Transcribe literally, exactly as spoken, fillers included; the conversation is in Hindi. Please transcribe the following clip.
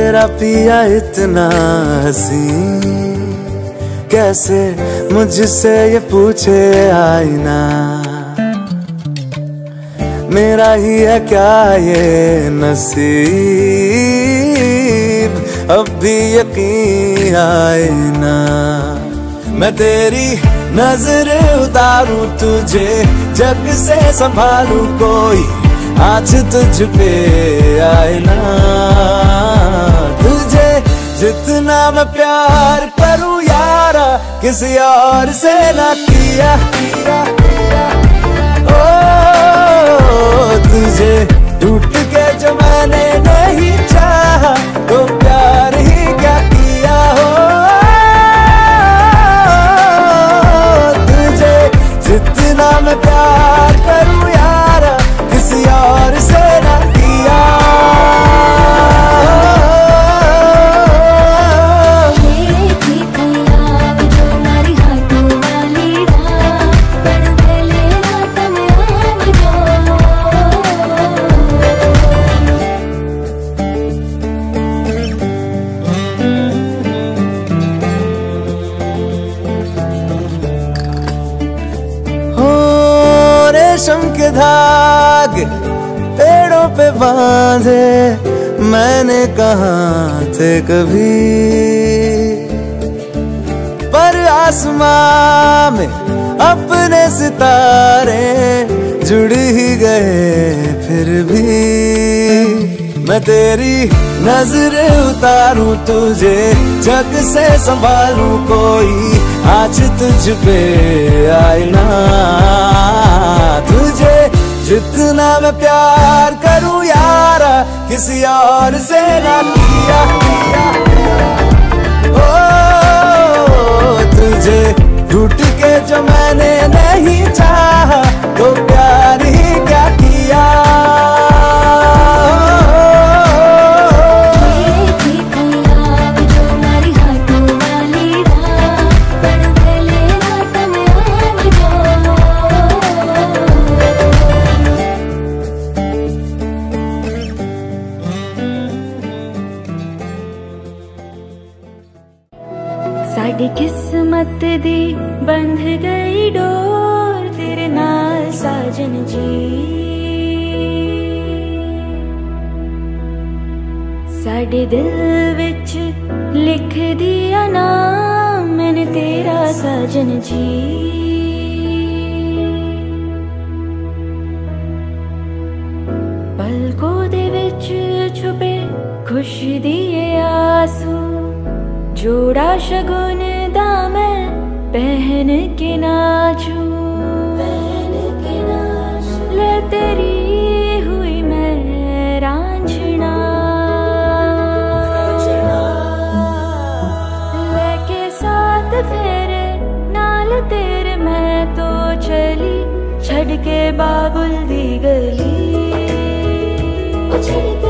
मेरा पिया इतना हंसी, कैसे मुझसे ये पूछे आईना, मेरा ही है क्या ये नसीब, अब भी यकीन आए ना। मैं तेरी नजर उतारूं तुझे, जग से संभालूं कोई आज तुझ पे आए ना। तुझे जितना मैं प्यार करूं यारा, किसी और से ना किया, किया, किया। ओ तुझे टूट के जो मैंने नहीं चाहा, तो प्यार ही क्या किया हो। तुझे जितना मैं प्यार करूं यारा, किसी और से ना किया। रेशम के धागे पेड़ों पे बांधे मैंने कहाँ थे कभी, पर आसमां में अपने सितारे जुड़ ही गए फिर भी। मैं तेरी नजर उतारूं तुझे, जग से संभालूं कोई आज तुझ पे आए ना। तुझे जितना मैं प्यार करूं यारा, किसी और से ना किया, किया। ओ तुझे टूट के जो मैंने नहीं चाहा, तो प्यार ही क्या किया। साडी किस्मत दी बंध गई डोर, तेरे नाल साजन जी। साडे दिल विच लिख दिया नाम मैंने तेरा साजन जी। पलकों दे विच छुपे खुशी दिए आंसू, जोड़ा शगुन दा मैं पहन के नाचूं, पहन के नाचूं। ले तेरी हुई मैं रांझना, लेके साथ फेरे नाल तेरे मैं तो चली, छड़ के बाबुल दी गली, छड़ के